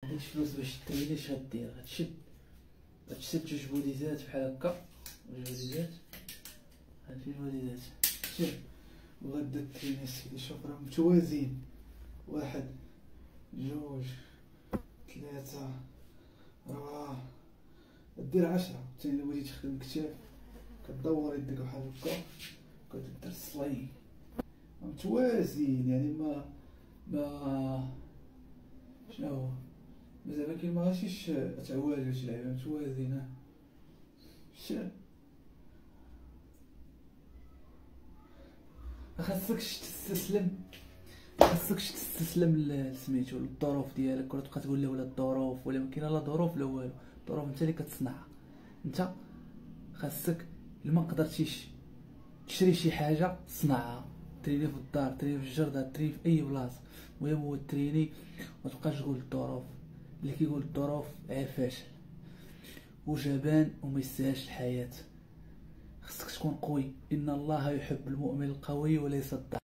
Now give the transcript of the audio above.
عندك فلوس باش تريني اش غدير؟ غتشد جوج بوليزات بحال هكا، جوج بوليزات، هاد فين بوليزات، شوف وغدا تريني سيدي. شوف راه متوازين، واحد جوج ثلاثة ربعة، دير 10. ثاني الا بغيتي تخدم كتاف كدور يدك بحال هكا كدير السلاي متوازين، يعني ما شنو هو زعما كاين ما غاشيش تعوالي شي لعيبه متوازنه. خاصكش تستسلم لسميتو للظروف ديالك، ولا تبقى تقول لا ولا الظروف ولا ما كاينه لا ظروف لا والو. الظروف انت اللي كتصنعها. انت خاصك الا ما قدرتيش تشري شي حاجه صنعها، تريني في الدار، تريني في الجردة، تريني في اي بلاصه. المهم هو تريني، ما تبقاش تقول الظروف. اللي كيقول الظروف فاشل وجبان وما يستاهلش الحياه. خاصك تكون قوي، ان الله يحب المؤمن القوي وليس الضعيف.